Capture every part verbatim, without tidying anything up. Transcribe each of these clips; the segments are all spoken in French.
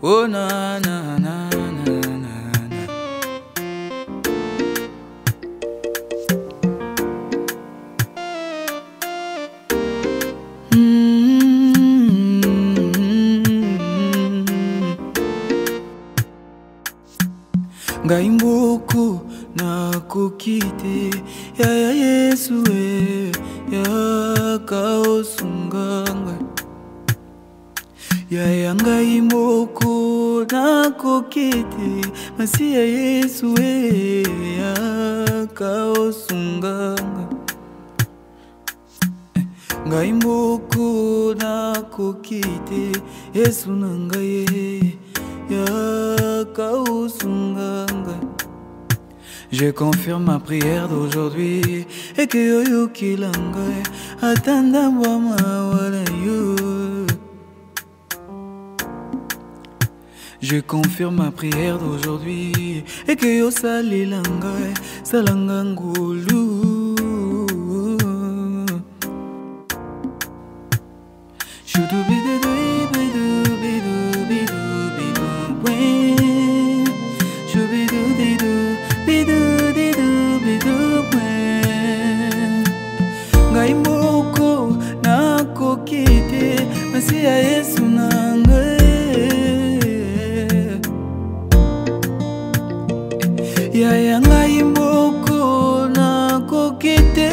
Oh na na na na na na. Ngai mboku na kokite ya ya Yesu e ya kaosunganga ya ya ngai mboku na kokite masi ya Yesu e ya kaosunganga ngai mboku na kokite Yesu na ngai ya kaosunganga. Je confirme ma prière d'aujourd'hui et que yo yo kilanga atanda bama wala yo. Je confirme ma prière d'aujourd'hui et que yo salilanga salanga ngulu. Ngai moko na kokite masi ya Yesu na ngai ya ya ngai moko na kokite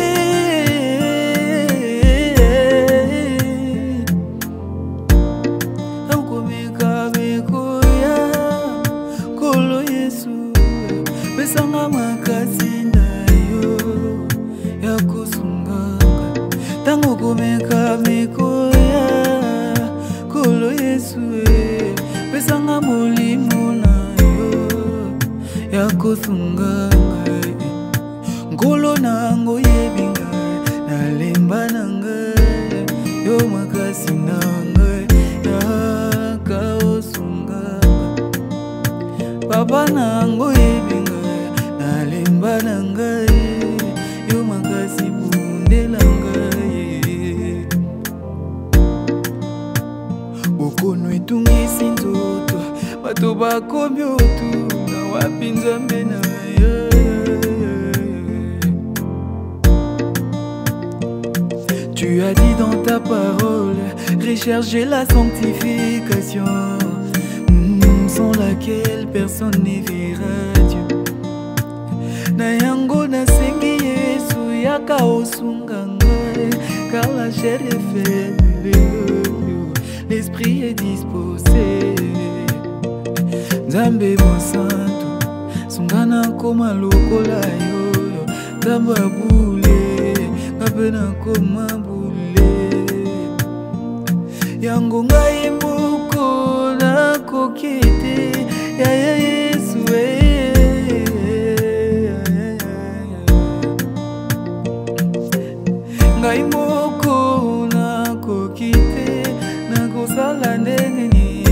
Naukomeka beko ya kolo Yesu besanga makasi na yo ya kusunga tango komeka mikoya kolo Yesu e besanga molimo na yo ya kosunga ngai ngolo nango yebinga nalemba na ngai yo makasi na ngai ya kaosunga papa nango yebinga nalemba na ngai yo makasi bundela bokono etungisi nzoto bato bakomi otu na wapi nzambe na yo. Tu as dit dans ta parole rechercher la sanctification mmh, sans laquelle personne ne verra Dieu. Na yango nasengi Yesu yaka osunga ngai car la chair est faible, l'esprit est disposé. Nzambe mosantu sungana koma lokola yo Nzambe abule kapena koma bule yango ngai moko na kokite ya ya Yesu e ngai moko na kokite na kosala ndenge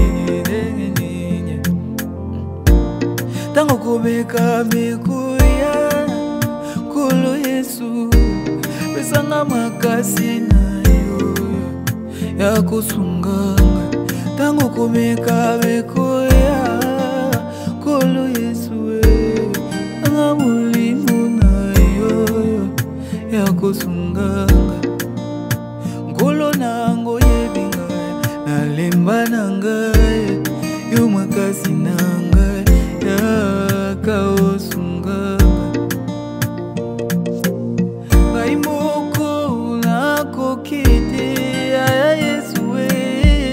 nini tango komeka mikoya kolo Yesu besanga makasi na yo ya kosunganga tango komeka mikoya kolo Yesu e besanga molimo na yo ya kosunganga ngolo nango yebinga nalemba na ngai yo makasi na ngai ya kaosunganga ngai moko na kokite ya Yesu e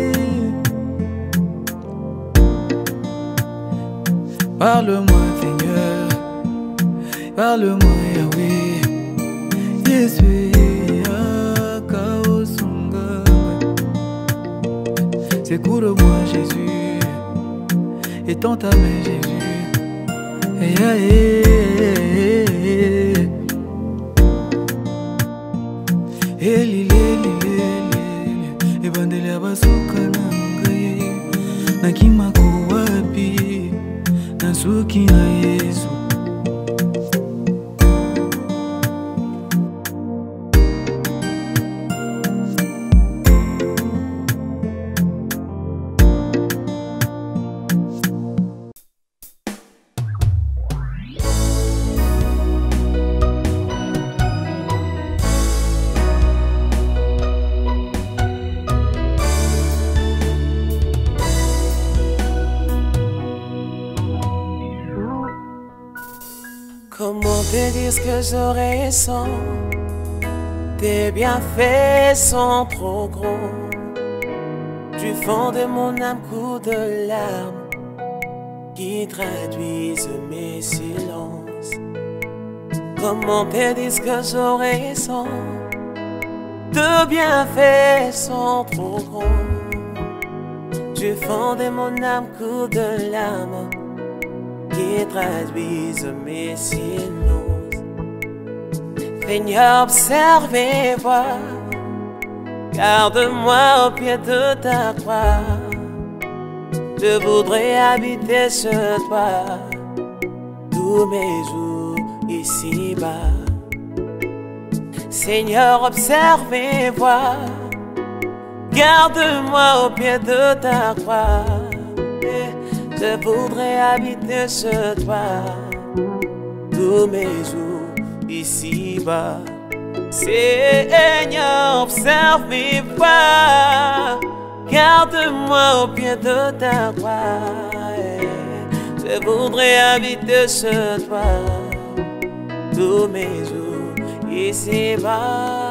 parle-moi Seigneur, parle-moi Yahweh Yesu ya kaosunganga secours-moi Jésus étends ta main Jésus hey, hey, hey, hey. Eli leli leli ebandele abasuka na ngai nakimako wapi nasuki na Yesu disent que j'aurais sans, tes bienfaits sont trop gros. Du fond de mon âme coule de larmes qui traduisent mes silences. Comment te disent que j'aurais sans, tes bienfaits sont trop gros. Du fond de mon âme coule de larmes qui traduisent mes silences. Seigneur, observe et vois, garde-moi au pied de ta croix. Je voudrais habiter chez toi tous mes jours ici-bas. Seigneur, observe et vois, garde-moi au pied de ta croix. Je voudrais habiter chez toi tous mes jours ici-bas. Seigneur, observe et vois, garde-moi au pied de ta croix. Je voudrais habiter chez toi tous mes jours ici-bas.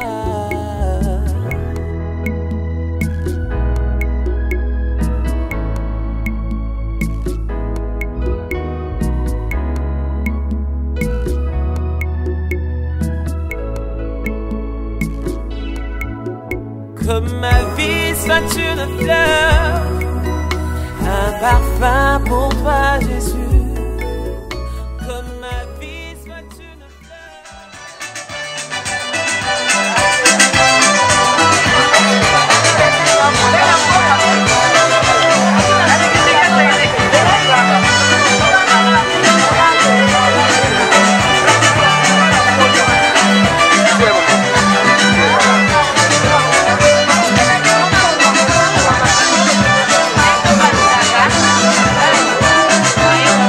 Que ma vie soit une fleur, un parfum pour toi, Jésus. Que ma vie soit une fleur.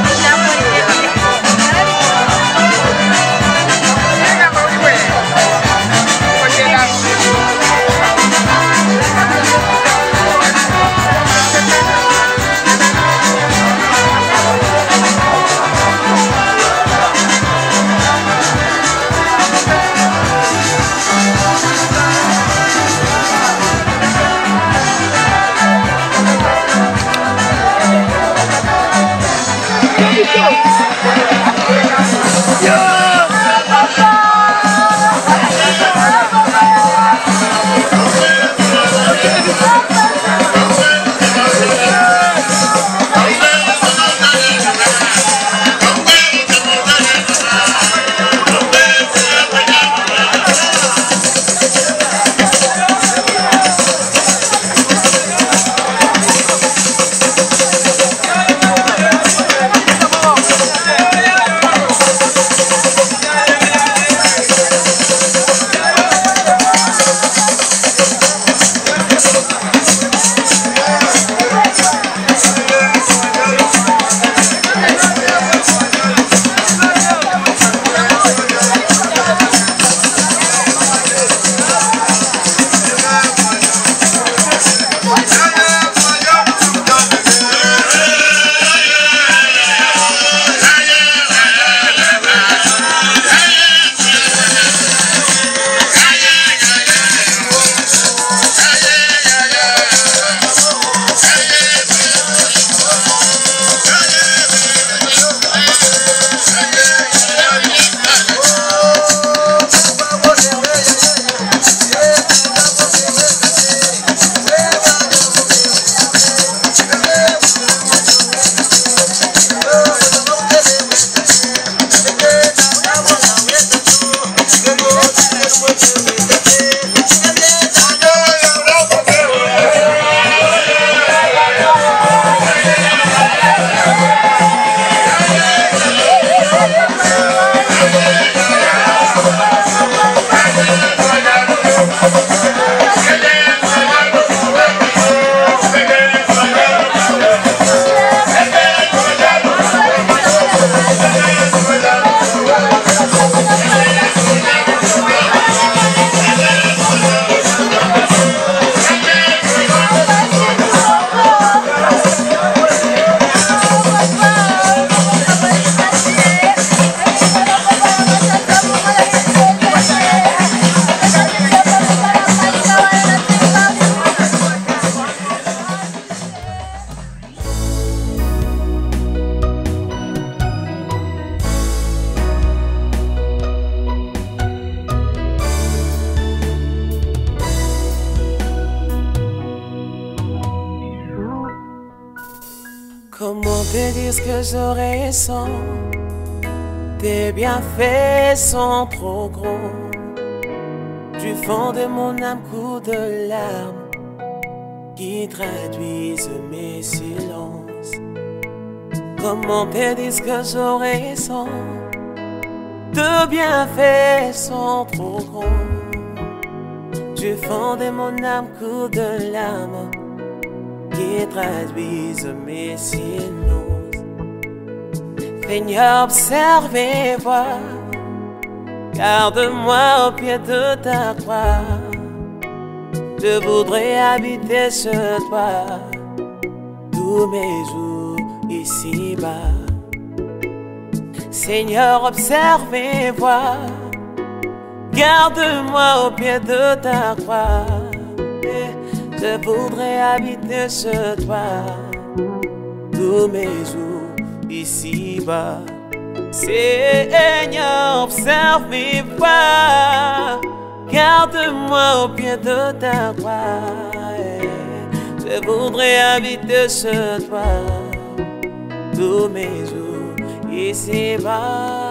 te dire ce que j'aurais sans tes bienfaits sont trop gros. Du fond de mon âme coule de larmes qui traduisent mes silences. Comment te dire ce que j'aurais sans tes bienfaits sont trop gros. Du fond de mon âme coule de larmes qui traduisent mes silences. Seigneur, observe et vois, garde-moi au pied de ta croix. Je voudrais habiter chez toi tous mes jours ici-bas. Seigneur, observe et vois, garde-moi au pied de ta croix. Je voudrais habiter chez toi tous mes jours ici-bas. Seigneur, observe et vois, garde-moi au pied de ta croix. Je voudrais habiter chez toi tous mes jours ici-bas.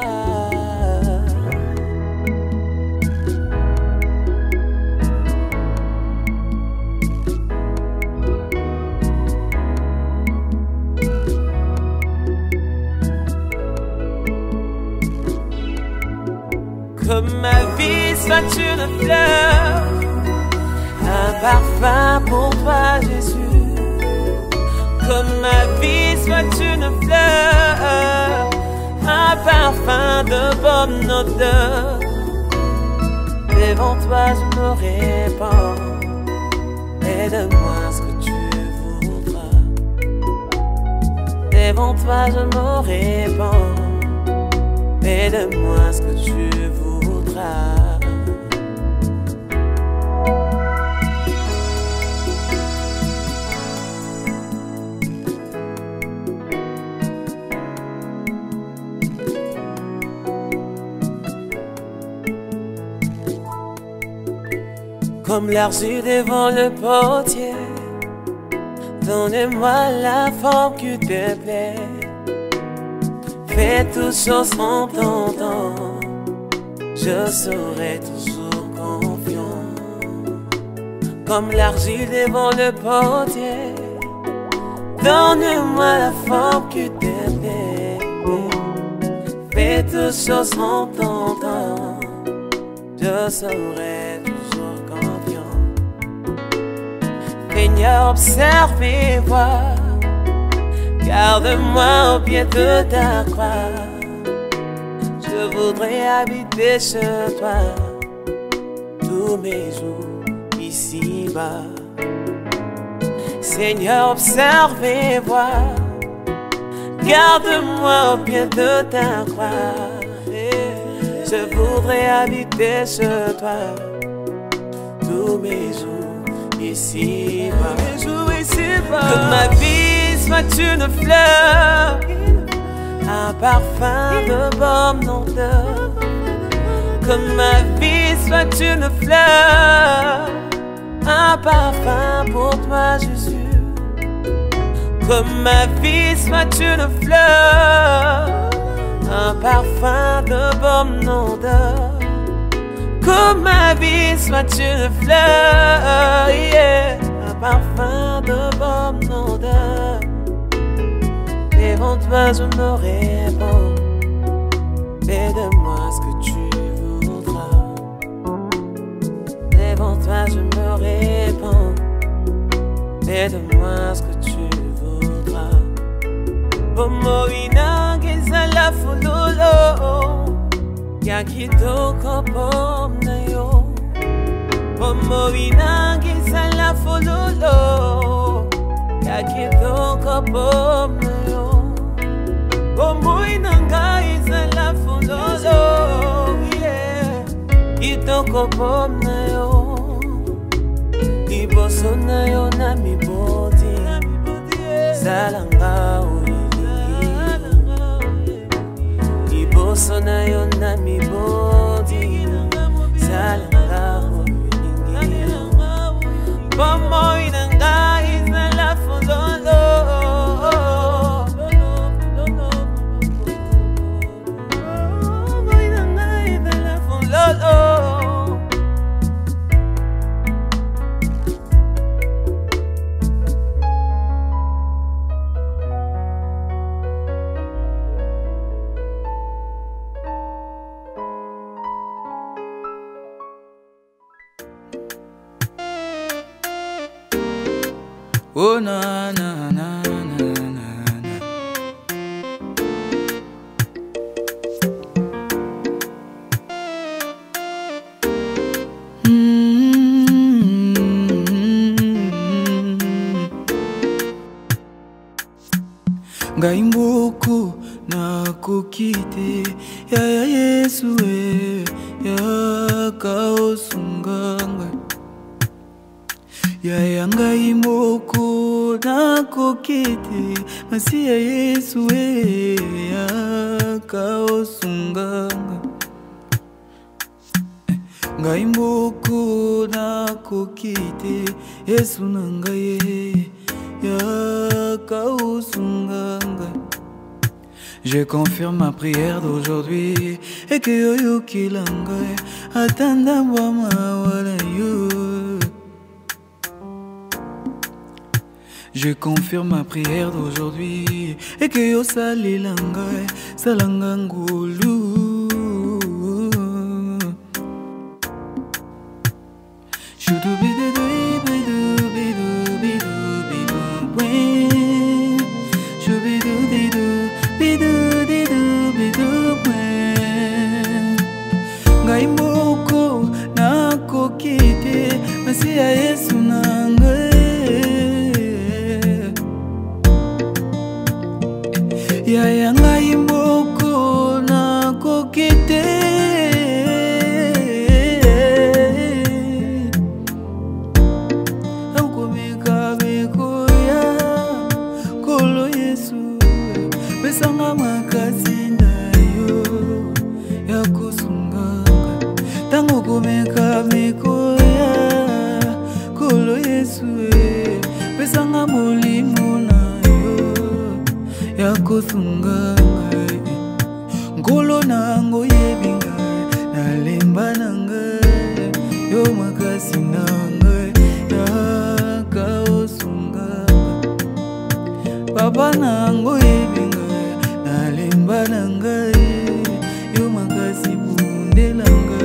Que ma vie soit une fleur, un parfum pour toi Jésus. Que ma vie soit une fleur, un parfum de bonne odeur. Devant toi je me répands, aide-moi ce que tu voudras. Devant toi je me répands, aide-moi ce que tu voudras. Comme l'argile devant le potier, donne-moi la forme qui te plaît. Fais toutes choses en ton temps, je serai toujours confiant. Comme l'argile devant le potier, donne-moi la forme qui te plaît. Fais toutes choses en ton temps, je serai toujours confiant. Seigneur, observe et vois, garde-moi au pied de ta croix. Je voudrais habiter chez toi tous mes jours ici-bas. Seigneur, observe et vois, garde-moi au pied de ta croix. Je voudrais habiter chez toi tous mes jours ici-bas. Que ma vie soit une fleur, un parfum de bonne odeur. Que ma vie soit une fleur, un parfum pour toi Jésus. Que ma vie soit une fleur, un parfum de bonne odeur. Que ma vie soit une fleur, yeah, un parfum de bonne odeur. Devant toi je me répands, aide-moi ce que tu voudras. Devant toi je me répands, aide-moi ce que tu voudras. Bomo inangeza la fulolo, yakitoko pom na yo. Bomo inangeza la fulolo, yakitoko pom na yo. Bomo inangeza la fulolo, yeah, kitoko pom na yo. Iboso na yo na mi body, zalanga uli. Iboso na yo na mi body, zalanga uli. Bomo inanga isa la fulolo, Oh na na na na na na. Mm-hmm. Ngai mboku na kokite ya ya Yesu e ya kaosunganga ya ya ngai mboku na kokite masi ya Yesu e ya kaosunganga ngai mboku na kokite Yesu na ngai ya kaosunganga. Je confirme ma prière d'aujourd'hui et que yo yo kilanga atanda mama wala yo. Je confirme ma prière d'aujourd'hui et que yo salilanga salanga ngulu. Ngai moko na kokite masi ya Yesu na ngai ya ya ngai moko na kokite ankomeka beko ya kolo Yesu besanga makasi na yo ya kusunga tango komeka mekoya kolo Yesu e besanga molimo na yo ya kosunga ngolo nango yebinga nalemba nanga yo makasi nanga ya kaosunga papa nango yebinga nalemba nanga yo makasi bundelanga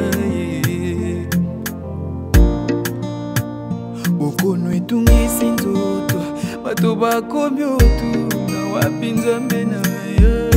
Okono etungisi nzoto bato bakomi otu na wapi Nzambe na yo.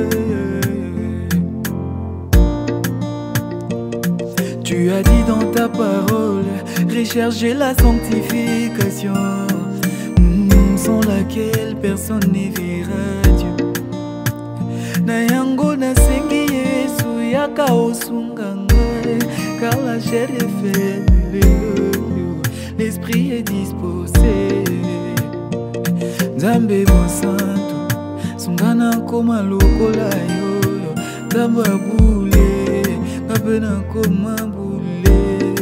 Tu as dit dans ta parole rechercher la sanctification mm, sans laquelle personne ne verra Dieu. Na yango nasengi Yesu yaka osunganga car la chair est faible, l'esprit est disposé. Nzambe mon santo sungana koma lokola yo Nzambe abule ngapena koma bule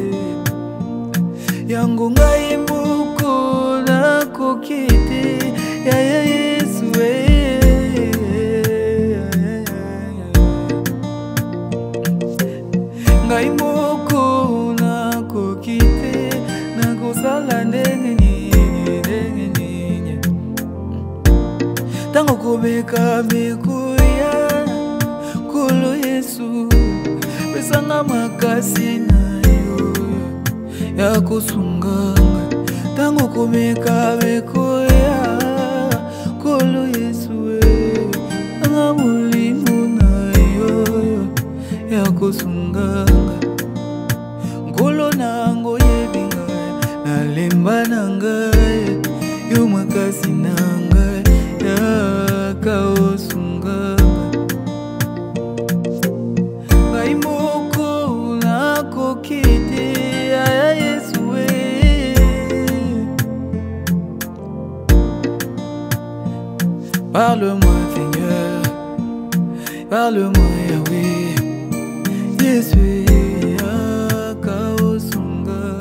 yango ngai moko na kokite ya ya Yesu e ngai moko na kokite na kosala ndenge nini tango kobeka mekoya kolo Yesu besanga makasi na yo ya kosunganga tango komeka mekoya kolo Yesu anga molimo na yo ya kosunganga ngolo nango yebinga nalemba nanga yo makasi nanga ya kaosunganga ngai moko na kokite ya Yesu e parle-moi Seigneur, parle-moi Yahweh Yesu ya kaosunganga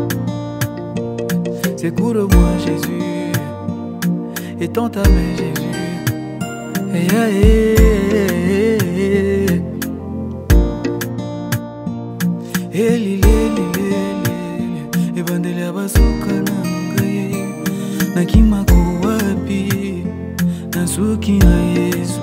secours-moi Jésus étends ta main Jésus hey, hey, hey, hey. Eli leli leli ebandele abasuka nangai nakimako wapi nasuki na Yesu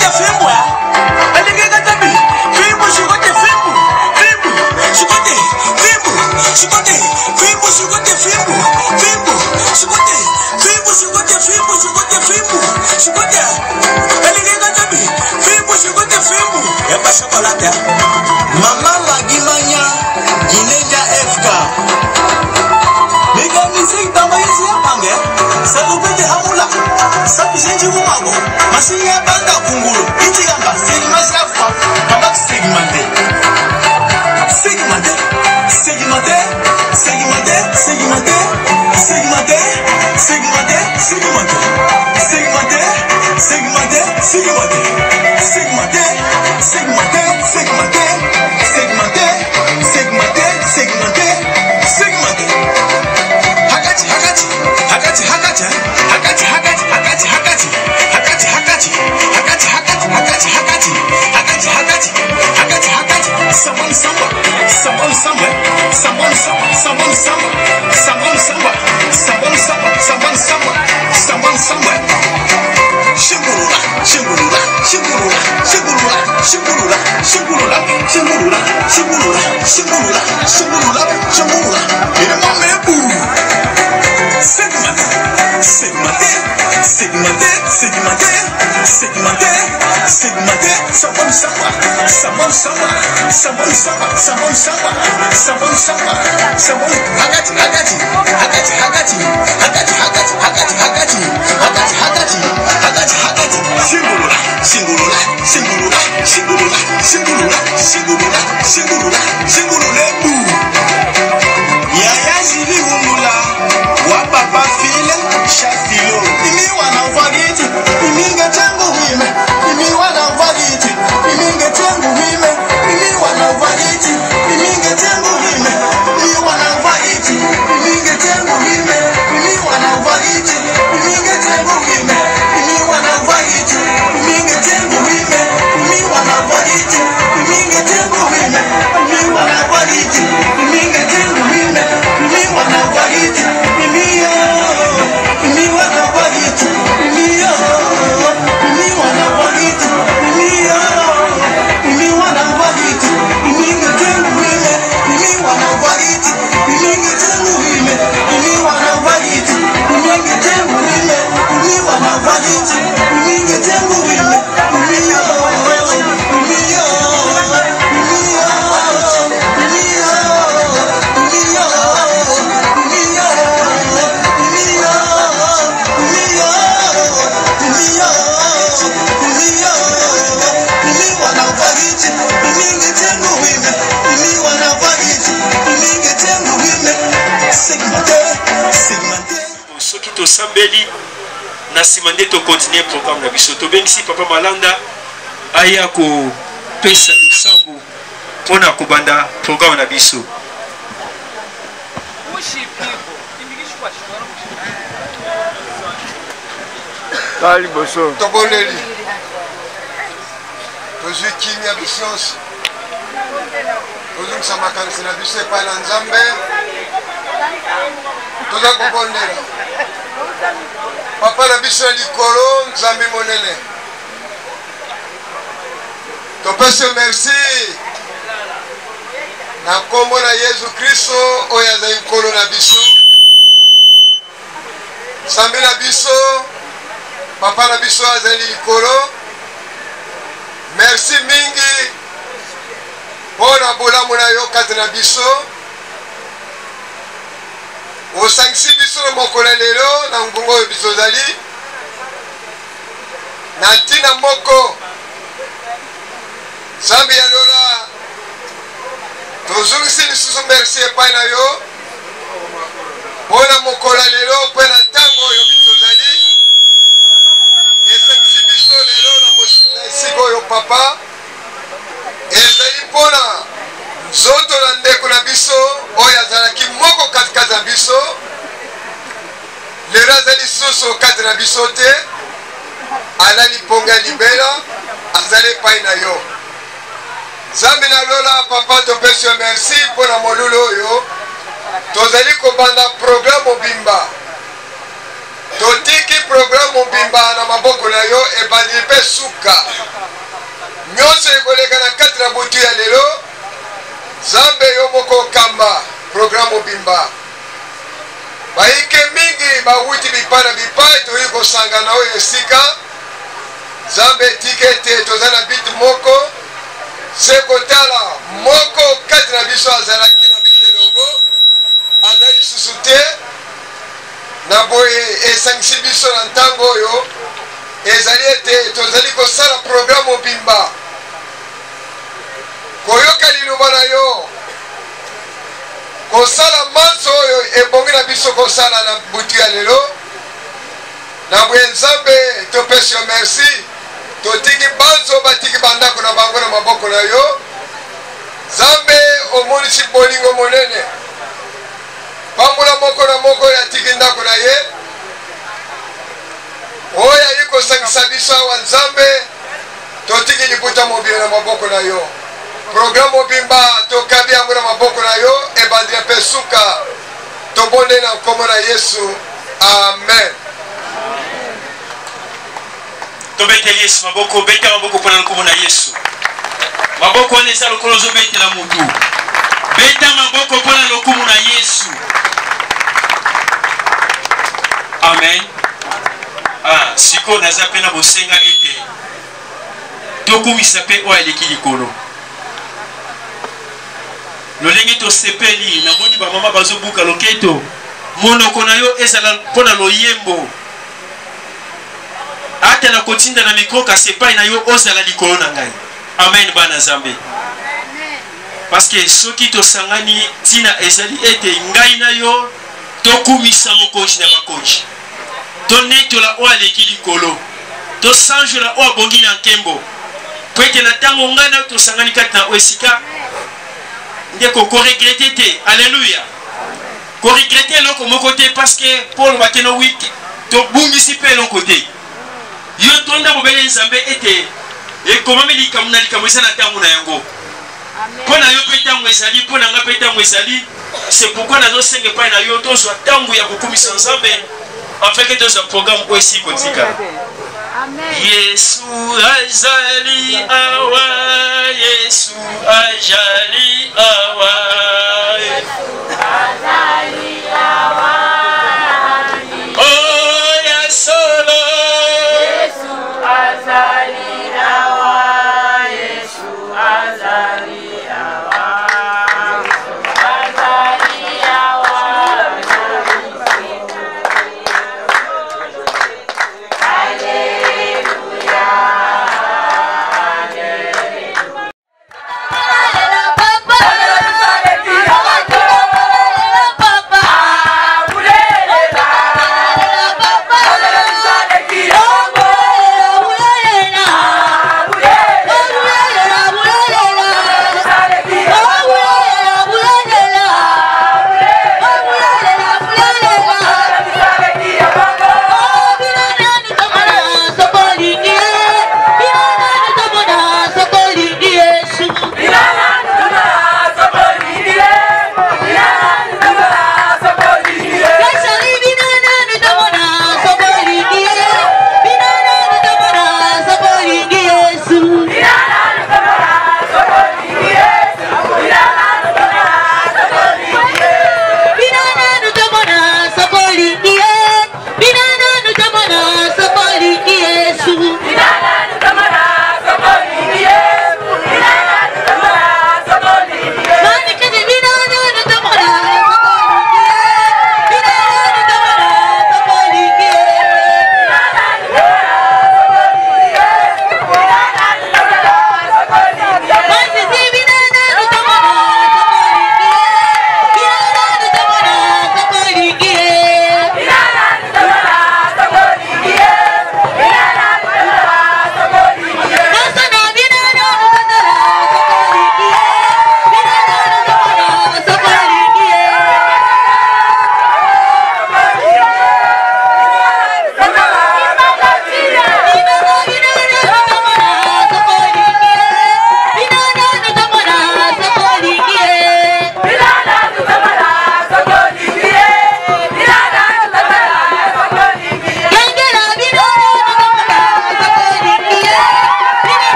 côté fimbo alingi katabi fimbo sur côté fimbo fimbo sur côté fimbo sur côté fimbo sur côté fimbo fimbo sur côté fimbo sur côté fimbo sur côté fimbo sur côté alingi katabi fimbo sur côté fimbo ya pas chocolat Mama Magimanya Guinea F K Mega music tamba yesi ya pange Salubete hamula Sapi senji mumago Masi ya banda kungulu Iti gamba Segimasi ya fa Mama segimante Segimante Segimante Segimante Segimante Segimante Segimante Segimante Segimante Segimante Segimante Segimante Segimante Segimante Segmenté, segmenté, segmenté, segmenté. Hakati, hakati, hakati, hakati, hakati, hakati, hakati, hakati, hakati, hakati, hakati, hakati, hakati, hakati, hakati, hakati, hakati. Someone, someone, someone, somewhere, someone, someone, someone, somewhere, someone, somewhere, someone, someone, someone, somewhere, someone, somewhere. Shingurula, shingurula, shingurula, shingurula, shingurula, shingurula, shingurula, shingurula, shingurula, shingurula, shingurula. Il m'a mis boum. Segmenté, segmenté, segmenté, segmenté, segmenté, segmenté. Someone, someone, someone, someone, someone, someone, someone, someone, someone, someone, someone. Hakati, hakati, hakati, hakati, hakati, hakati, hakati, hakati, hakati, hakati, hakati, hakati. Shingurula, shingurula, shingurula, shingurula, shingurula, shingurula, shingurula, shingurula, boum. Yaya Jili Humula, wa papa file, shafilo. Imi wana vagiti, imi ngetengu wime, imi wana vagiti, imi ngetengu wime, imi wana vagiti, imi ngetengu wime, imi wana vagiti, imi ngetengu wime, imi wana vagiti, imi ngetengu wime, imi wana vagiti, imi ngetengu wime, imi wana vagiti, imi ngetengu wime, imi wana vagiti, imi ngetengu wime, imi wana vagiti, imi yo, imi wana vagiti, imi yo, imi wana vagiti, imi yo, imi wana vagiti, imi ngetengu wime, imi wana vagiti, imi ngetengu wime, imi wana vagiti, imi ngetengu wime, imi wana vagiti, imi ngetengu wime, imi yo, imi yo, imi yo, imi yo, imi yo, imi yo, imi yo, imi yo, imi yo, imi yo, imi wana vagiti, imi ngetengu wime, imi wana vagiti, imi ngetengu wime. Segmenté, segmenté. Soki to sambeli na simande to continuer programme na biso to bengisi papa Malanda aya ko pesa lusambu pona ko banda programme na biso. Tali boso. Toboleli. Tozwi kimia bisionsi. Tozungisa makanisi na biso epai na Nzambe. Toza kobondela. Papa na biso ya likolo Nzambe monene. Topesi merci. Na kombo na Yesu Kristo oyo azali nkolo na biso. Nzambe na biso. Papa na biso azali likolo. Merci mingi. Pona bolamu na yo kati na biso. Osangisi biso na mokolo lelo na ngongo oyo biso zali. Na ntina moko. Nzambe ya lola. Tozungisi lisusu merci epai na yo. Pona mokolo lelo mpe na ntango oyo biso zali. Esangisi biso lelo na esika oyo papa. Ezali mpona nzoto na ndeko na biso oyo azalaki moko katikati na biso. Lelo azali susu kati na biso te. Alali ponga libela azali epai na yo. Nzambe na lola papa topesi yo merci mpona molulu oyo. Tozali kobanda programme mobimba. Totiki programme mobimba na maboko na yo ebandeli mpe suka nyonso ekoleka na kati na butu ya lelo Zambe yo moko kamba programme mobimba baike mingi bawuti bipana bipai toyi kosanga na oyo esika Zambe tikete tozana bit moko sekotala moko kati na biso azalaki na bitelongo azali susu te na boye esangisi biso na ntango oyo ezali ete tozali kosala programme mobimba koyoka liloba na yo kosala manso oyo ebongi na biso kosala na butu ya lelo na boye Nzambe topesi yo merci totiki banso batiki bandako na bango na maboko na yo Nzambe omonisi bolingo monene pambola moko na moko ya tiki ndako na ye oyo ali kosangisa biso awa Nzambe totiki libuta mobile na maboko na yo programme mobimba tokabi yango na maboko na yo ebandeli mpe suka tobonde na nkombo na Yesu amen. Tobeteli Yesu maboko beta maboko pona nkombo na Yesu maboko wana eza lokolo ozobetela mutu beta maboko pona lokumu na Yesu amen. Ah, siko naza pena bosenga ete tokumisa pe oyo eleki likolo lolenge tosepeli na moni bamama bazobuka loketo monoko na yo ezala mpona loyembo ata na kotinda na mikro kasi epai na yo ozala likolo na ngai amen bana Nzambe parce que soki tosangani ntina ezali ete ngai na yo tokumisa mokonzi na bakonzi tonetola oyo aleki likolo tosanjola oyo abongi na nkembo po ete na ntango ngai na yo tosangani kati na esika ndeko koregrete te alleluya koregrete eloko moko te parce que Paul bakeno wiki tobungisi mpe eloko te yo tonda mobele Nzambe ete ekomami likambo na likambo eza na ntango na yango mpo na yo mpe ntango ezali mpo na nga mpe ntango ezali c'est pourquoi nazosenga epai na yo tozwa ntango ya kokumisa Nzambe afin tozwa programme oyo esi kotika Yesu azali awa Yesu ajali awa Yesu azali awa oh ya solo Yesu azali awa Yesu azali awa azali awa Papa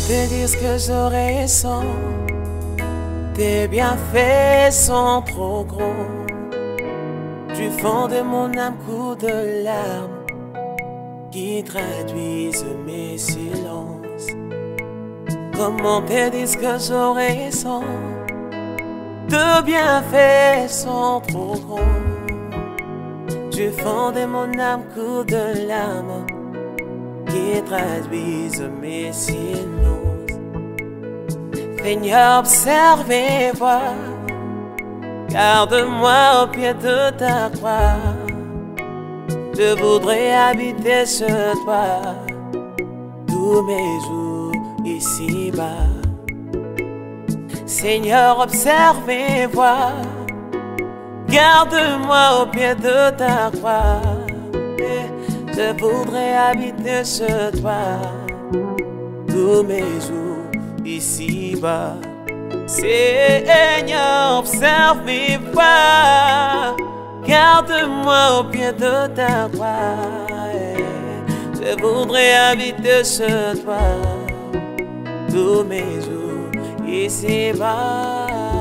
te dire ce que j'aurais sans. Tes bienfaits sont trop gros. Du fond de mon âme coule de larmes qui traduisent mes silences. Comment te dire ce que j'aurais sans. Tes bienfaits sont trop gros. Du fond de mon âme coule de larmes qui traduisent mes silences. Seigneur, observe et vois. Garde-moi au pied de ta croix. Je voudrais habiter chez toi tous mes jours ici-bas. Seigneur, observe et vois. Garde-moi au pied de ta croix. Je voudrais habiter chez toi tous mes jours ici-bas. Seigneur, observe et vois. Garde-moi au pied de ta croix. Je voudrais habiter chez toi tous mes jours ici-bas.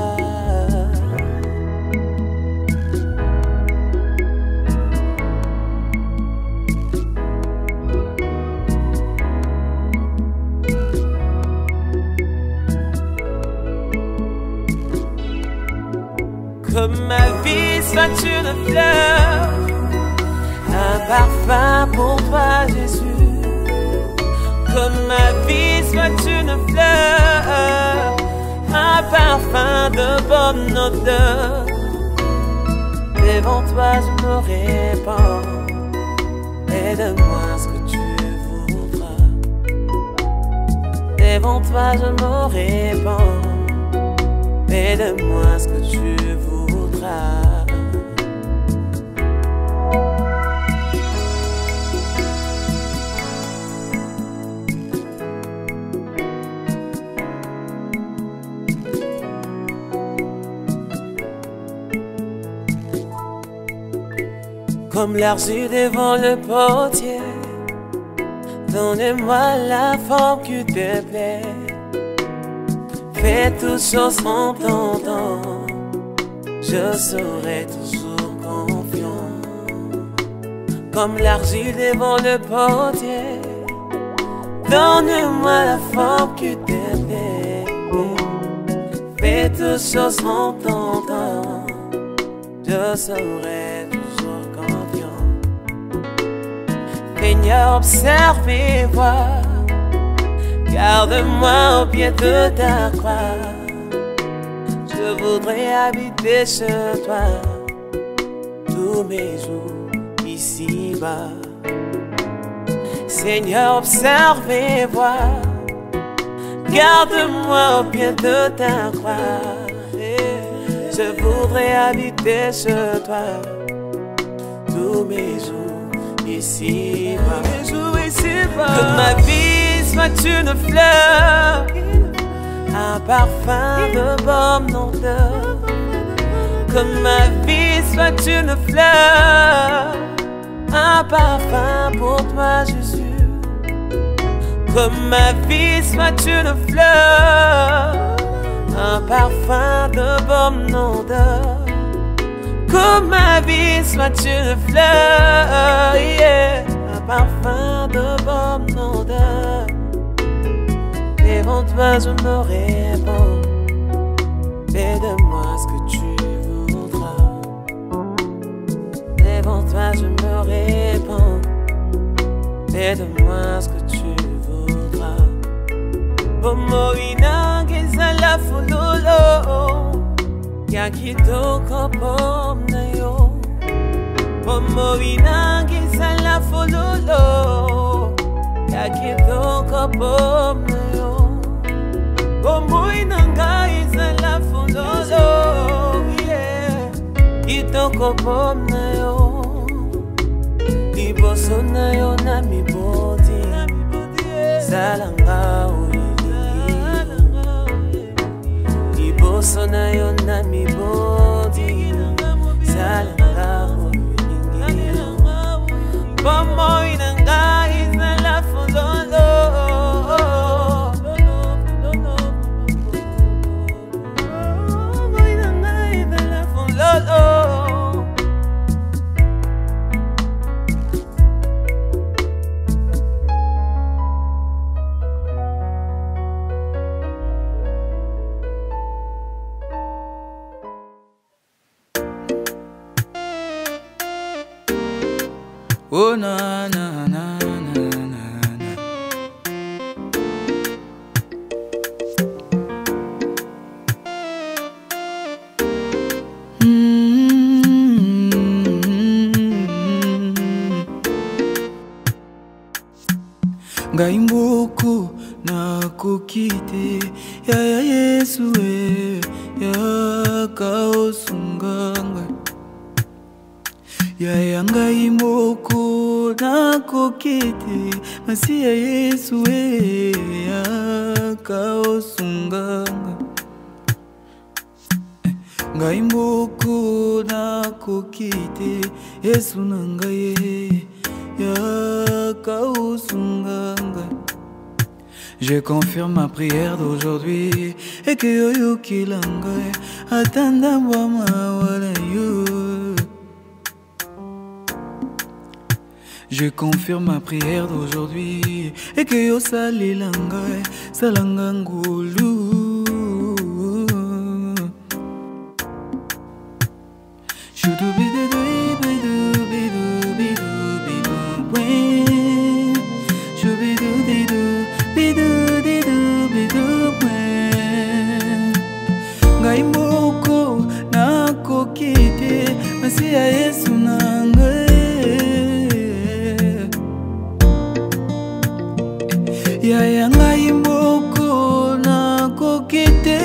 Comme ma vie soit une fleur, un parfum pour toi Jésus. Comme ma vie soit une fleur, un parfum de bonne odeur. Devant toi je me répands, aide-moi ce que tu voudras. Devant toi je me répands, aide-moi ce que tu voudras. Comme l'argile devant le potier, donne-moi la forme qui te plaît. Fais toutes choses en ton temps, je serai toujours confiant. Comme l'argile devant le potier, donne-moi la forme qui te plaît. Fais toutes choses en ton temps, je serai toujours confiant. Seigneur, observe et vois. Garde-moi au pied de ta croix. Je voudrais habiter chez toi tous mes jours ici-bas. Seigneur, observe et vois. Garde-moi au pied de ta croix. Je voudrais habiter chez toi tous mes jours ici-bas. Que ma vie soit une fleur, un parfum de bonne odeur. Que ma vie soit une fleur, un parfum pour toi Jésus. Que ma vie soit une fleur, un parfum de bonne odeur. Que ma vie soit une fleur, yeah, un parfum de bonne odeur. Devant toi je me répands, aide-moi ce que tu voudras. Devant toi je me répands, aide-moi ce que tu voudras. Bomo inangeza la fulolo, yakitoko pomna yo. Bomo inangeza la fulolo, yakitoko pomna yo. Bomo inangeza la fulolo, yeah, kitoko pomna yo. Liboso na yo na mi body, zalanga liboso na yo na mi body, zalanga bomo inanga izala fulolo, Oh na na na na na na. Ngai mboku na kokite ya ya Yesu e ya kaosunganga ya ya ngai mboku na kokite masi ya Yesu e ya kaosunganga ngai mboku na kokite Yesu na ngai ya kaosunganga. Je confirme ma prière d'aujourd'hui et que yo yo kilanga atanda bama wala yo. Je confirme ma prière d'aujourd'hui et que yo salilanga salanga ngulu. Ngai moko na kokite masi ya Yesu nanga ya ya ngai moko na kokite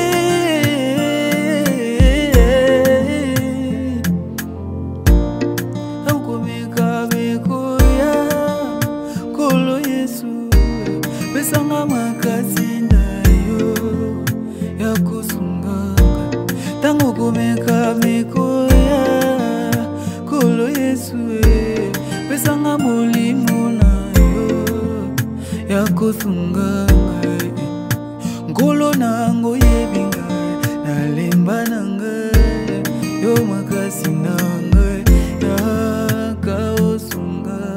aukomeka beko ya kolo Yesu besanga makasi ndayo ya kusunga tango komeka mikoya kolo Yesu e pesanga molimo na yo ya kosunga ngolo nango yebinga nalemba nanga yo makasi nanga ya kaosunga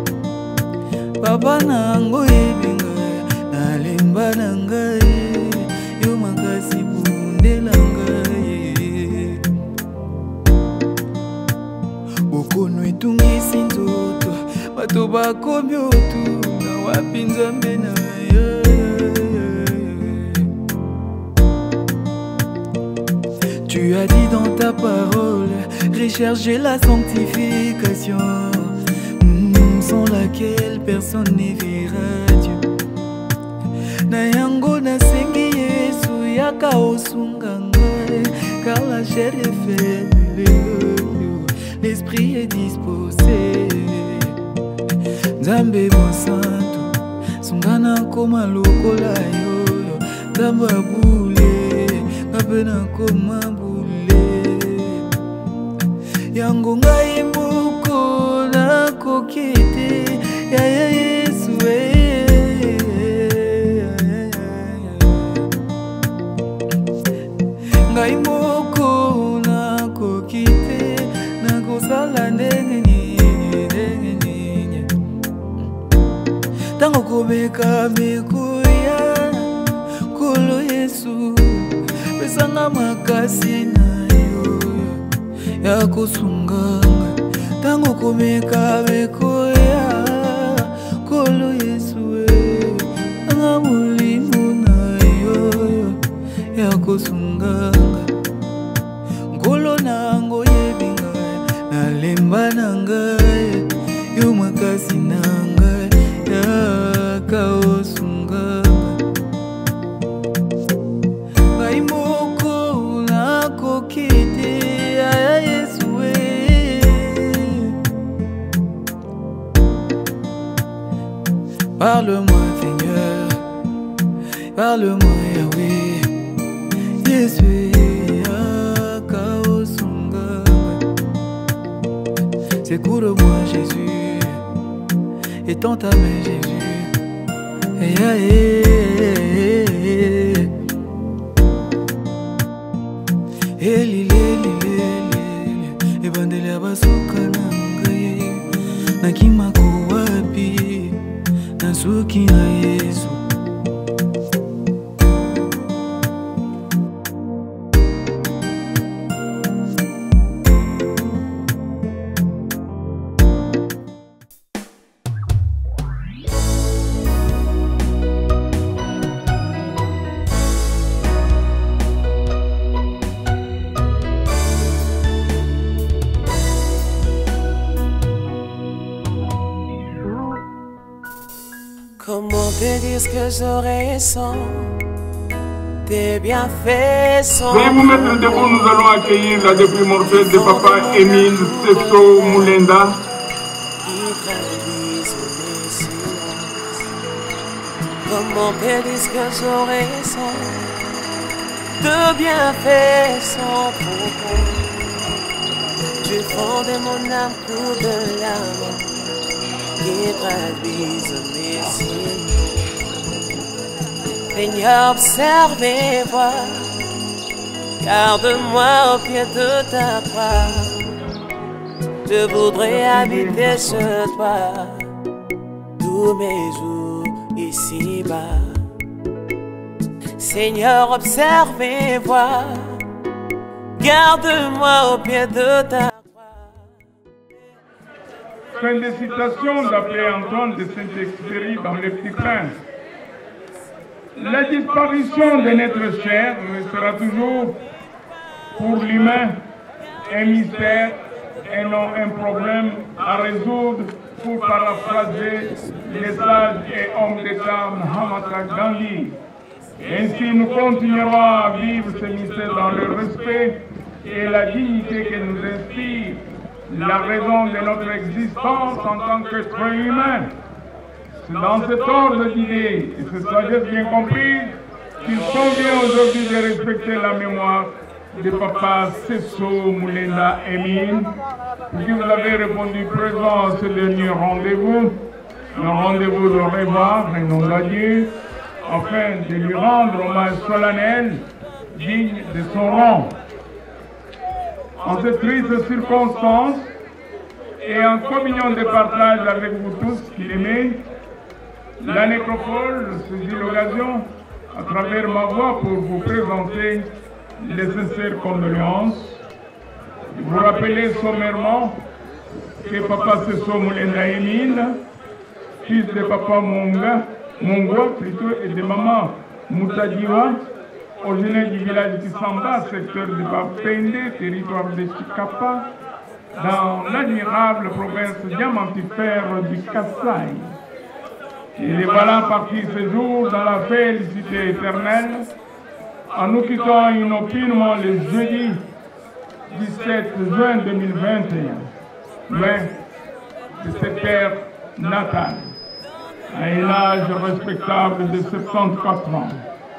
papa nango yebinga nalemba nanga yo makasi bundelanga bokono etungisi nzoto bato bakomi otu na wapi nzambe na yo. Tu as dit dans ta parole rechercher la sanctification mmh, sans laquelle personne ne verra Dieu. Na yango nasengi Yesu yaka osunganga car la chair est faible, l'esprit est disposé. Nzambe monsanto sungana koma lokola yo Nzamba bule ngapena koma bule yango ngai moko na kokite ya ya Yesu e ngai moko na kokite na kosala ndenge tango komeka mikoya kolo Yesu pesanga makasi na yo ya kosunganga tango komeka mikoya kolo Yesu e anga molimo na yo ya kosunganga ngolo nango yebinga nalemba nanga yo makasi nanga ya kaosunganga ngai moko na kokite ya Yesu e parle-moi Seigneur, parle-moi Yahweh Yesu ya kaosunganga secours-moi Jésus étends ta main Jésus hey, hey, hey, hey. Eli leli leli ebandeli abasuka nangai nakimako wapi nasuki na Yesu. te dire ce que j'aurais sans tes bienfaits sont. Veuillez vous mettre debout, nous allons accueillir la dépouille mortelle de papa Émile Sesso Moulenda. Comment te dire ce que j'aurais sans de bienfaits sans propos. Du fond de mon âme, coup de larmes qui traduisent mes signes. Seigneur, observe et vois, garde-moi au pied de ta croix. Je voudrais habiter chez toi tous mes jours ici-bas. Seigneur, observe et vois, garde-moi au pied de ta croix. Fin de citation d'après Antoine de Saint-Exupéry dans Les Petits Princes. La disparition de notre chair sera toujours pour l'humain un mystère et non un problème à résoudre, pour paraphraser les sages et hommes d'État Mahatma Gandhi. Ainsi, nous continuerons à vivre ce mystère dans le respect et la dignité que nous inspire la raison de notre existence en tant qu'être humain. C'est dans cet ordre d'idées et cette sagesse bien comprise qu'il convient aujourd'hui de respecter la mémoire de papa Sesso Moulenda Émile, pour qui vous avez répondu présent à ce dernier rendez-vous, un rendez-vous de revoir et non d'adieu, afin de lui rendre hommage solennel digne de son rang. En cette triste circonstance et en communion de partage avec vous tous qui l'aimez, la nécropole saisit l'occasion, à travers ma voix, pour vous présenter les sincères condoléances. Vous rappelez sommairement que papa Sesso Moulenda Émile, fils de papa Monga, Mongwa plutôt, et de maman Moutadiwa, originaire du village de Samba, secteur de Bapende, territoire de Chikapa, dans l'admirable province diamantifère du Kasaï. Il est voilà parti ce jour dans la félicité éternelle, en nous quittant inopinément le jeudi dix-sept juin deux mille vingt et un, loin de cette terre natale, à un âge respectable de soixante-quatre ans.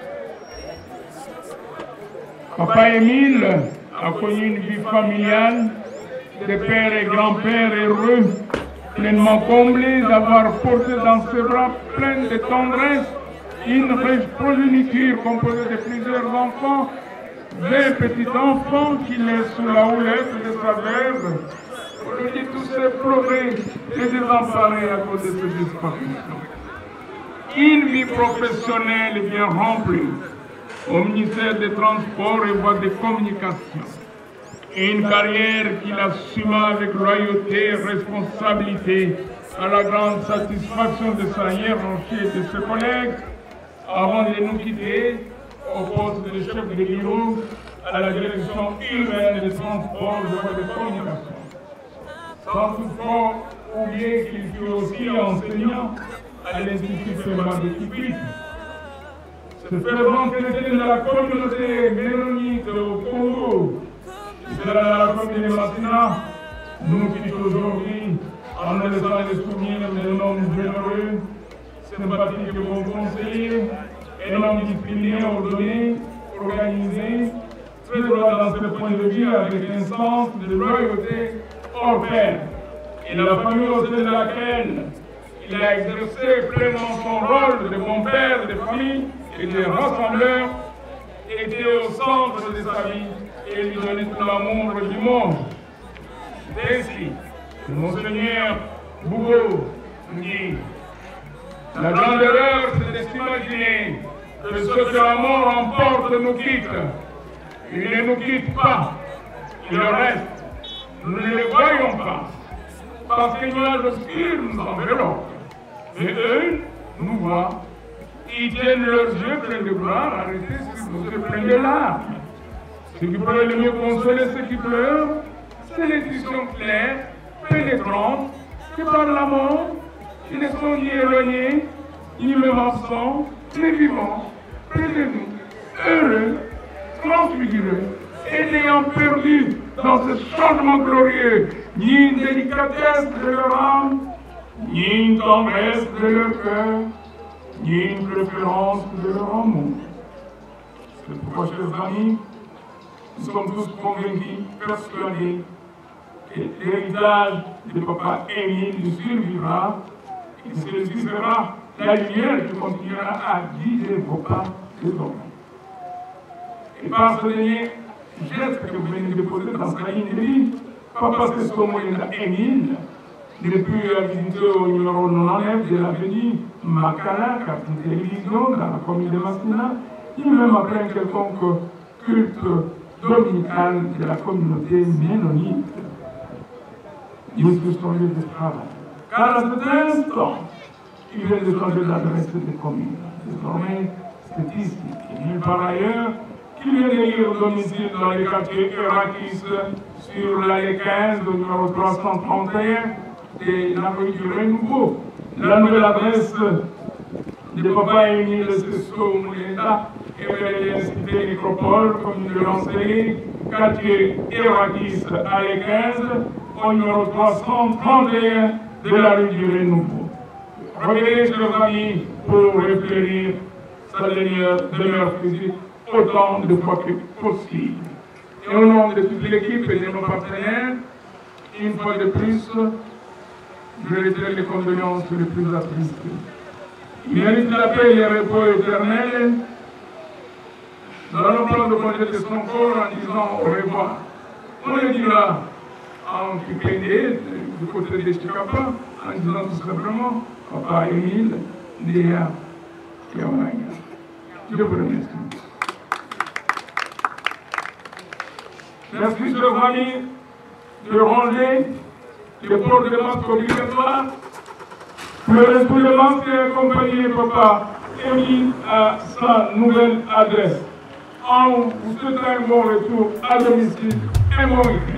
Papa Émile a connu une vie familiale de père et grand-père heureux, pleinement comblé d'avoir porté dans ses bras plein de tendresse une riche progéniture composée de plusieurs enfants, vingt petits enfants qui laissent sous la houlette de sa verve, on lui dit tous ces pleurer et désemparés à cause de ce disparition. Une vie professionnelle bien remplie au ministère des Transports et Voies de Communication, et une carrière qu'il assuma avec loyauté et responsabilité à la grande satisfaction de sa hiérarchie et de ses collègues, avant de nous quitter au poste de chef de bureau à la direction urbaine des transports et voies de communication. Sans toutefois oublier qu'il fut aussi enseignant à l'Institut fédéral de Kipik. Ce fervent chrétien de la communauté ménonite au Congo, de la commune de Massina, nous quitte aujourd'hui en nous laissant les souvenirs d'un homme généreux, sympathique et bon conseiller, un homme discipliné, ordonné, organisé, très droit dans ses points de vue avec un sens de loyauté hors pair. Et la famille au sein de laquelle il a exercé pleinement son rôle de bon père de famille et de rassembleur était au centre de sa vie et lui donnait tout l'amour du monde. Ainsi, Monseigneur Bougo dit, la grande erreur, c'est de s'imaginer que ce que la mort emporte nous quitte. Il ne nous quitte pas. Il reste. Nous ne les voyons pas. Parce que nuages obscurs nous enveloppent. Et eux nous voient. Ils tiennent leurs yeux pleins de gloire, arrêtés sur nos yeux pleins de larmes. Ce qui pourrait le mieux consoler ceux qui pleurent, c'est l'intuition claire, pénétrante, que par la mort, ils ne sont ni éloignés, ni même absents, ni vivants, près de nous, heureux, transfigurés, et n'ayant perdu dans ce changement glorieux ni une délicatesse de leur âme, ni une tendresse de leur cœur, ni une préférence de leur amour. C'est pourquoi, chers amis, nous sommes tous convaincus, persuadés, que l'héritage de Papa Émile nous survivra, et que celui-ci sera la lumière qui continuera à guider vos pas désormais. Et par ce dernier geste que vous venez de poser dans sa ligne de vie, Papa Sesko Moyenda Émile, depuis la visite au numéro quatre-vingt-dix-neuf de l'avenue Makala, quartier télévision, dans la commune de Massina, ni même après un quelconque culte dominical de la communauté ménonite. Nous tous lieu de travail. Car à cet instant, il vient de changer l'adresse des communes. Désormais, c'est ici. Et nulle part ailleurs, qu'il vient d'élire au domicile dans les quartiers Erakis sur l'allée quinze, au numéro trois cent trente et un, de la rue du Renouveau. La nouvelle adresse de Papa Émile Sesko Moyenda est la cité Nécropole, commune de Lancé, quartier Erakis, allée quinze, au numéro trois cent trente et un de la rue du Renouveau. Revenez, chers amis, pour réfléchir sa demeure physique autant de fois que possible. Et au nom de toute l'équipe et de nos partenaires, une fois de plus, je retire les condoléances les plus attristées. Il mérite la paix et le repos éternel. Nous allons prendre congé de son corps en disant au revoir. On le dira en Kikende, du côté de Chikapa, en disant tout simplement Papa Émile, Léa Kiamanga. Je vous remercie. Merci, chers amis, de ranger les ports de masque obligatoires. Le tout le masque est accompagné Papa Émile à sa nouvelle adresse. En vous souhaitant un bon retour à domicile et bon week-end.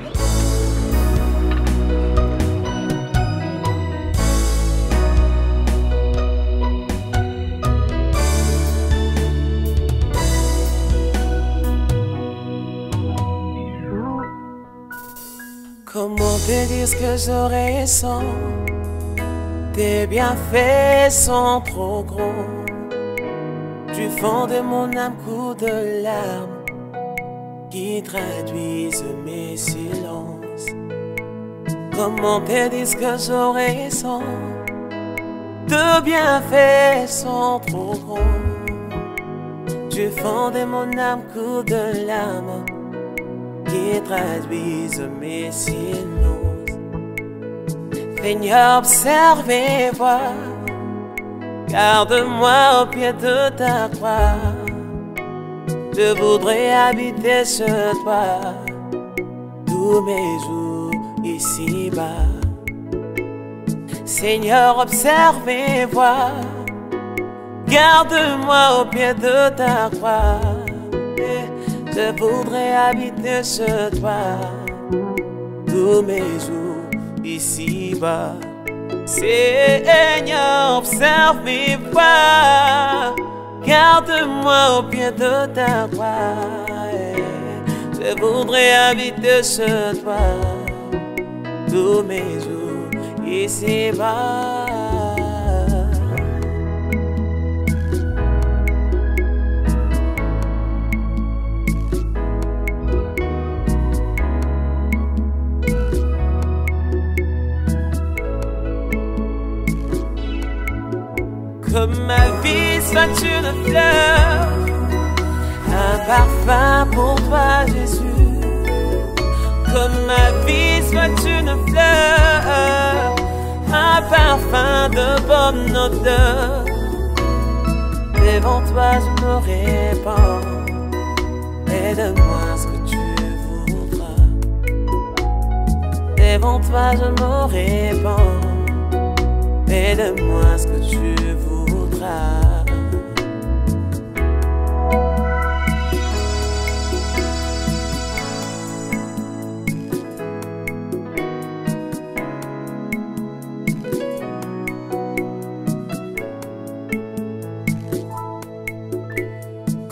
Comment te dire ce que je ressens? Tes bienfaits sont trop gros. Du fond de mon âme coule de larmes qui traduisent mes silences. Comment te dire ce que je ressens? Tes bienfaits sont trop gros. Du fond de mon âme coule de larmes qui traduisent mes silences. Seigneur, observe et vois, garde-moi au pied de ta croix. Je voudrais habiter chez toi tous mes jours ici-bas. Seigneur, observe et vois, garde-moi au pied de ta croix. Je voudrais habiter chez toi tous mes jours ici-bas. Seigneur, observe et vois, garde-moi au pied de ta croix. Je voudrais habiter chez toi tous mes jours ici-bas. Comme ma vie soit une fleur, un parfum pour toi Jésus. Comme ma vie soit une fleur, un parfum de bonne odeur. Devant toi je me répands, aide-moi ce que tu voudras. Devant toi je me répands, aide-moi ce que tu voudras.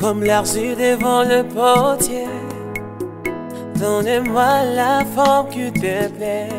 Comme l'argile devant le potier, donnez-moi la forme qui te plaît.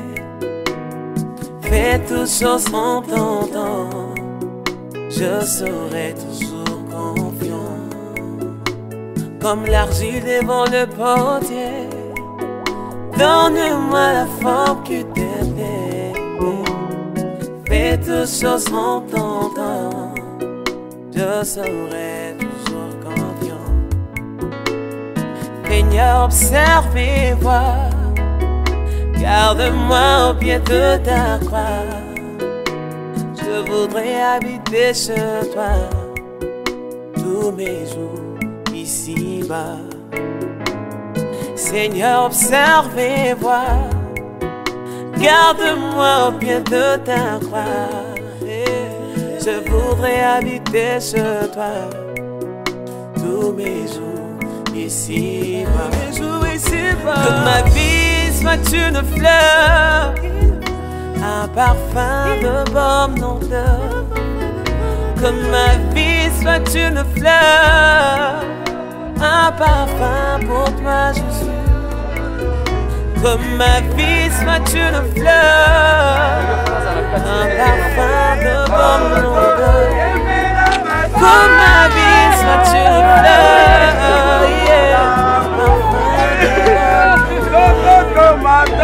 Fais toutes choses en ton temps, je serai toujours confiant. Comme l'argile devant le potier, donne-moi la forme qui te plaît. Fais toutes choses en ton temps, je serai toujours confiant. Seigneur, observe et vois, garde-moi au pied de ta croix. Je voudrais habiter chez toi tous mes jours ici-bas. Seigneur, observe et vois, garde-moi au pied de ta croix. Je voudrais habiter chez toi tous mes jours ici-bas. Que ma vie soit une fleur, un parfum de bonne odeur. Que ma vie soit une fleur, un parfum pour toi Jésus. Que ma vie soit une fleur, un parfum de bonne odeur. Que ma vie soit une fleur, yeah, un parfum de bonne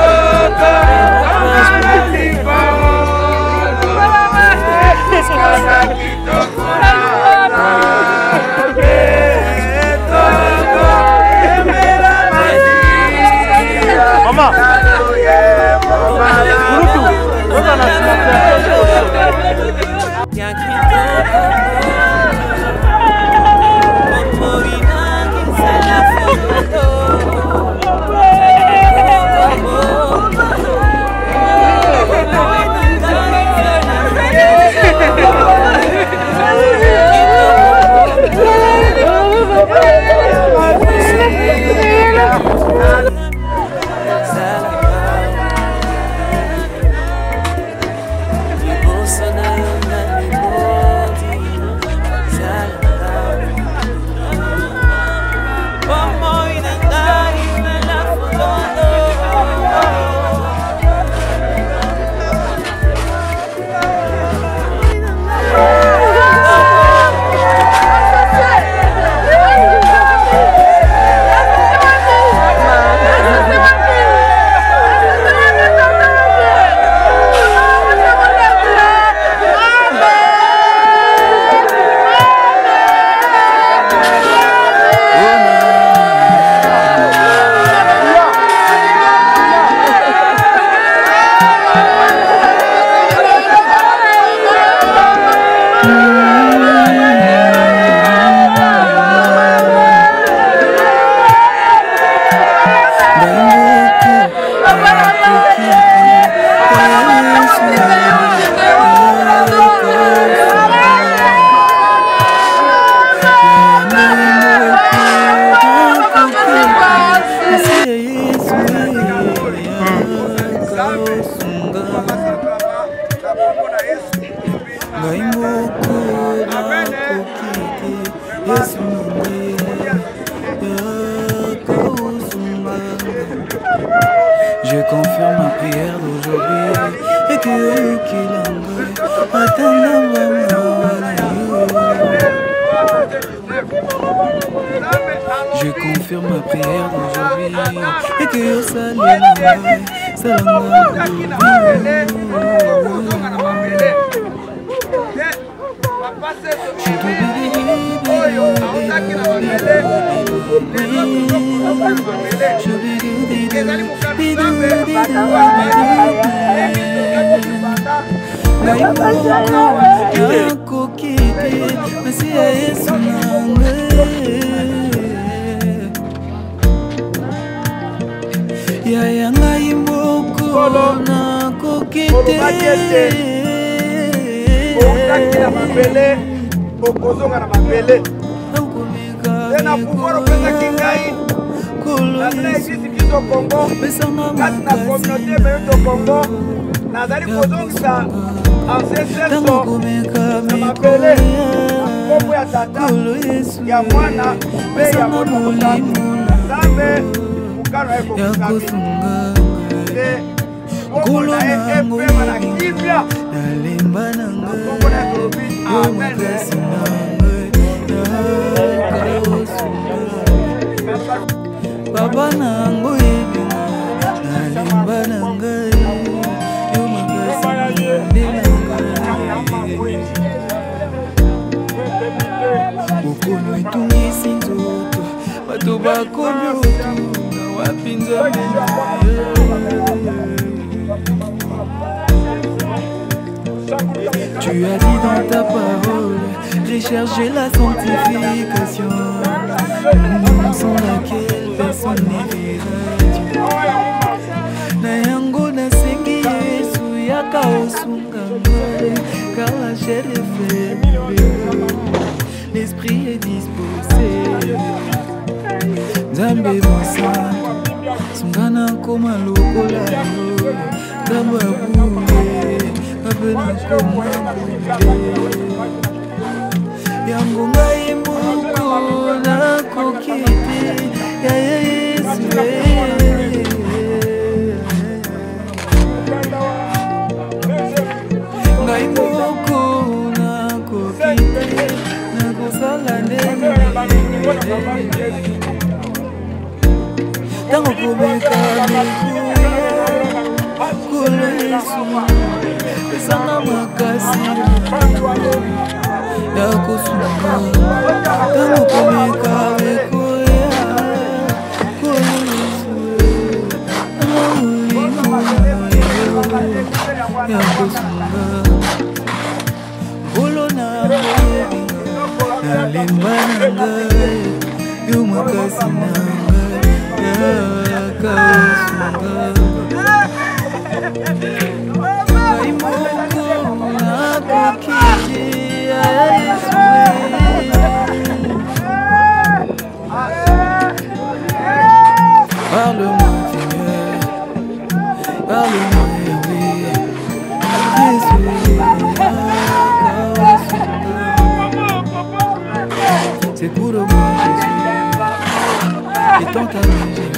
Maman, je confirme ma prière d'aujourd'hui et que qu'il Je confirme ma prière d'aujourd'hui et que ça ya ngai moko na kokite okakila mabele okozonga na mabele tena pouvoir opesaki ngai nazali eglise biso Congo kati na communauté meyoto Congo nazali kozongisa ancestreso na mabele kombo ya tata ya mwana mpe ya molimo nzambe mokano ya kosunga kombo na ye epema na kibia kombo na ekolobi amen Baba nango yebinga nalemba na ngai yo makasi bokono etungisi nzoto bato bakomi otuna wapi nzambe Tu as dit dans ta parole, j'ai cherché la sanctification, une sans laquelle personne n'est Dieu. Nayango na sengi Yesu yaka osunga moi, car la chair est faible, l'esprit est disposé. Nzambe monsa, sungana koma lokola yo, ndamba bule. Yango ngai moko nakokite ya Yesu ngai moko nakokite nakosala ndenge ntango komeka kolo Yesu pesanga makasi ya kosunga ntango komeka bekoya kolo Yesu molimo ya kosunga ngolo na nalemba na ngai yo makasi na ngai ya kosunga Parle-moi, Seigneur, parle-moi, Jésus. C'est pour le moi, Jésus, et tant qu'à moi, Jésus.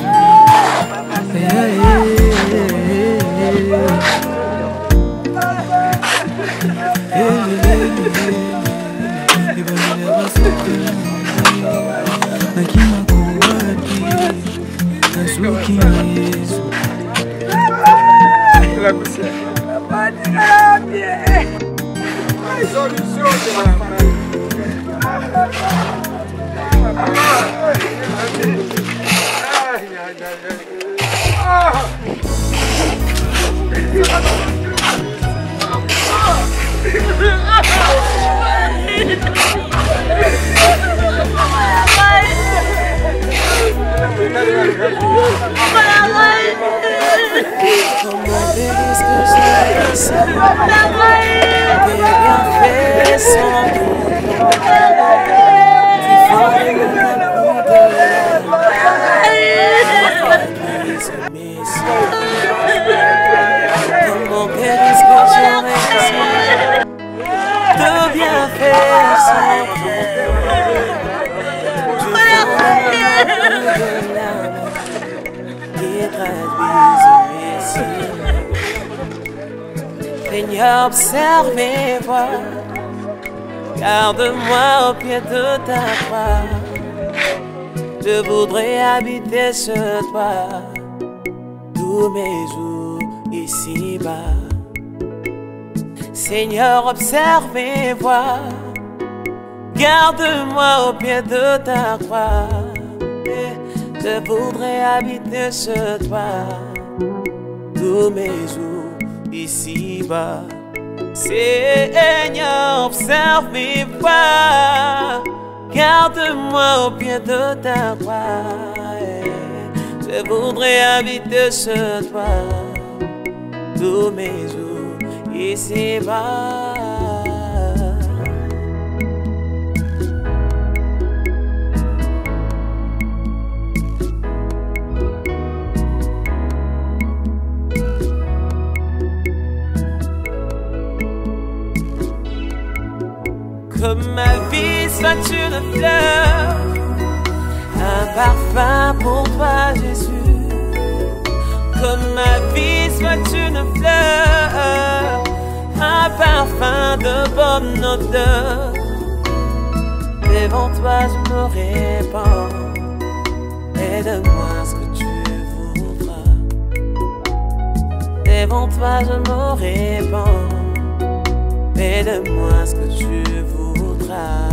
Seigneur, observe mes voies, garde-moi au pied de ta croix. Je voudrais habiter ce toit tous mes jours ici-bas. Seigneur, observe mes voies, garde-moi au pied de ta croix. Je voudrais habiter ce toit tous mes jours ici-bas. Seigneur, observe mes voies, garde-moi au pied de ta croix. Je voudrais habiter ce toit tous mes jours ici-bas. Que ma vie soit une fleur, un parfum pour toi Jésus. Que ma vie soit une fleur, un parfum de bonne odeur. Devant toi je me répands, aide-moi ce que tu voudras. Devant toi je me répands, aide-moi ce que tu voudras.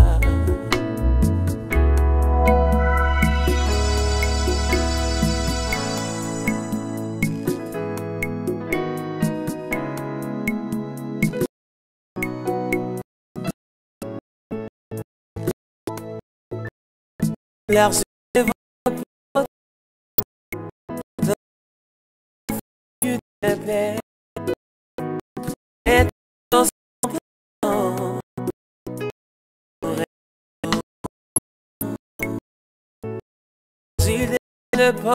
Leurs yeux vont tu te plais et ton sang il est le port